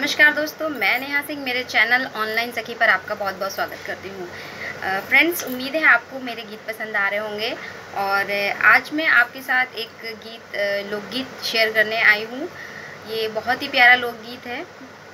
नमस्कार दोस्तों, मैं नेहा सिंह मेरे चैनल ऑनलाइन सखी पर आपका बहुत बहुत स्वागत करती हूँ। फ्रेंड्स, उम्मीद है आपको मेरे गीत पसंद आ रहे होंगे। और आज मैं आपके साथ एक लोकगीत शेयर करने आई हूँ। ये बहुत ही प्यारा लोकगीत है।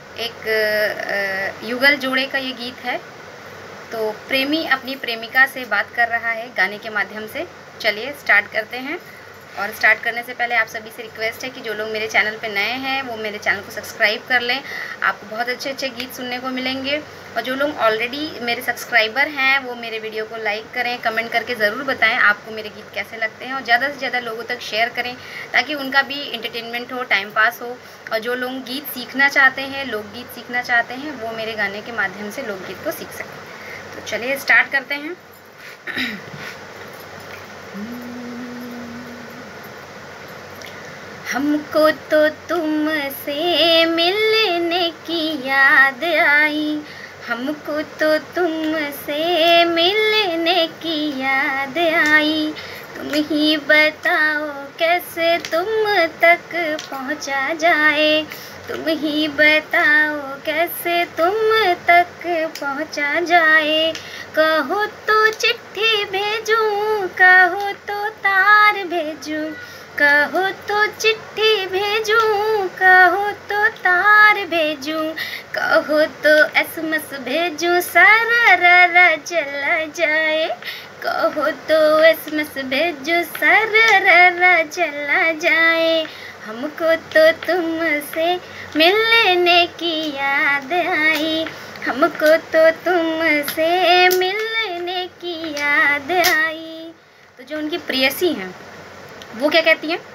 एक युगल जोड़े का ये गीत है। तो प्रेमी अपनी प्रेमिका से बात कर रहा है गाने के माध्यम से। चलिए स्टार्ट करते हैं। और स्टार्ट करने से पहले आप सभी से रिक्वेस्ट है कि जो लोग मेरे चैनल पे नए हैं वो मेरे चैनल को सब्सक्राइब कर लें। आपको बहुत अच्छे अच्छे गीत सुनने को मिलेंगे। और जो लोग ऑलरेडी मेरे सब्सक्राइबर हैं वो मेरे वीडियो को लाइक करें, कमेंट करके ज़रूर बताएं आपको मेरे गीत कैसे लगते हैं। और ज़्यादा से ज़्यादा लोगों तक शेयर करें ताकि उनका भी इंटरटेनमेंट हो, टाइम पास हो। और जो लोग गीत सीखना चाहते हैं, लोकगीत सीखना चाहते हैं, वो मेरे गाने के माध्यम से लोकगीत को सीख सकें। तो चलिए स्टार्ट करते हैं। हमको तो तुमसे मिलने की याद आई, हमको तो तुमसे मिलने की याद आई। तुम ही बताओ कैसे तुम तक पहुंचा जाए, तुम ही बताओ कैसे तुम तक पहुंचा जाए। कहो तो चिट्ठी भेजूं, कहो तो तार भेजूं, कहो तो चिट्ठी भेजूं, कहो तो तार भेजूं, कहो तो एसएमएस भेजूं, सरर चला जाए। कहो तो एसएमएस भेजूं, सरर चला जाए। हमको तो तुमसे मिलने की याद आई, हमको तो तुमसे मिलने की याद आई। तो जो उनकी प्रेयसी हैं वो क्या कहती हैं?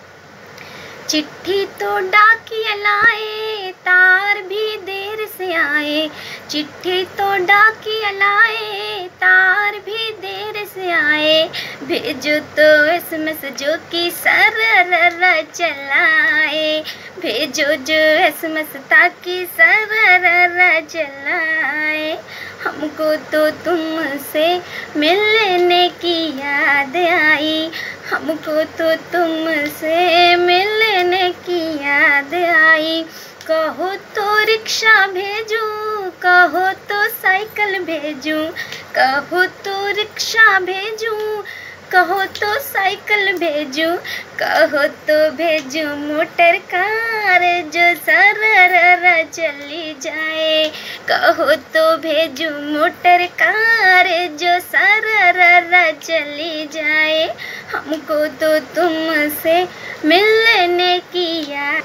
चिट्ठी तो डाकिया लाए, तार भी देर से आए। चिट्ठी तो डाकिया लाए, तार भी देर से आए। भेजो तो एसएमएस जो कि सरर चलाए, भेजो जो एसएमएस ताकि सरर चलाए। हमको तो तुमसे मिलने की याद आई, हमको तो तुमसे मिलने की याद आई। कहो तो रिक्शा भेजूं, कहो तो साइकिल भेजूं, कहो तो रिक्शा भेजूं, कहो तो साइकिल भेजूं, कहो तो भेजूं मोटर कार जो सरर चली जाए। कहो तो भेजूं मोटर कार जो सरर चली जाए। हमको तो तुमसे मिलने की याद।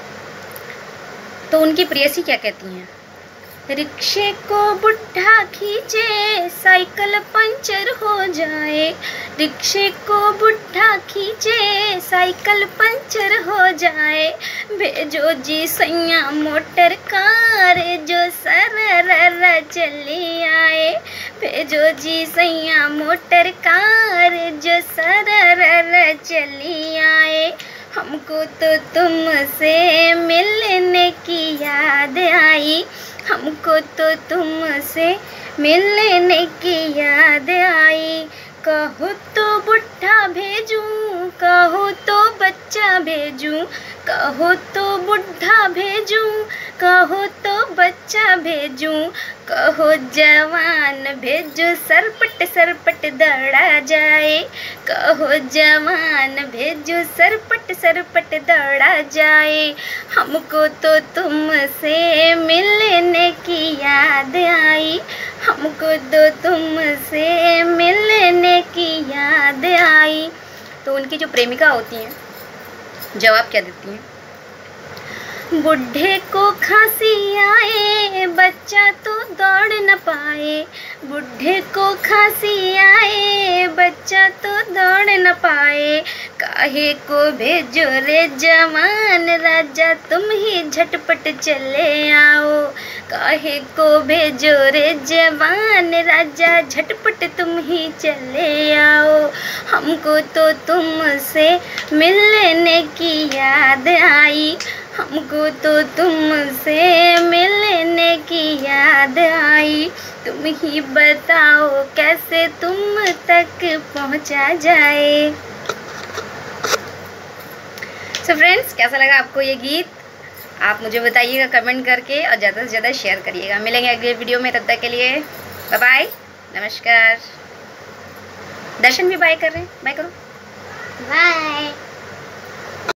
तो उनकी प्रेयसी क्या कहती हैं? रिक्शे को बुढ़ा खींचे, साइकिल पंचर हो जाए। रिक्शे को बुढ़ा खींचे, साइकिल पंचर हो जाए। भेजो जी सैया मोटर कार जो सरर चली आए। भेजो जी सैया मोटर कार जो सरर चली आए। हमको तो तुमसे मिलने की याद आई, हमको तो तुमसे मिलने की याद आई। कहो तो बुढ़ा भेजूं, कहो तो बच्चा भेजूं, कहो तो बुढ़ा भेजूं, कहो तो बच्चा भेजूं, कहो जवान भेजो सरपट सरपट दौड़ा जाए। कहो जवान भेजो सरपट सरपट दौड़ा जाए। हमको तो तुमसे मिलने की याद आई, हमको तो तुमसे मिलने की याद आई। तो उनकी जो प्रेमिका होती हैं जवाब क्या देती हैं? बुढ़े को खांसी आए, बच्चा तो दौड़ न पाए। बुढ़े को खांसी आए, बच्चा तो दौड़ न पाए। काहे को भेजो रे जवान राजा, तुम ही झटपट चले आओ। काहे को भेजो रे जवान राजा, झटपट तुम ही चले आओ। हमको तो तुमसे मिलने की याद आई, हमको तो तुमसे मिलने की याद आई। तुम ही बताओ कैसे तुम तक पहुंचा जाए। सो फ्रेंड्स, कैसा लगा आपको ये गीत? आप मुझे बताइएगा कमेंट करके और ज़्यादा से ज़्यादा शेयर करिएगा। मिलेंगे अगले वीडियो में, तब तक के लिए बाय बाय, नमस्कार। दर्शन भी बाय कर रहे हैं, बाय करो। बाय।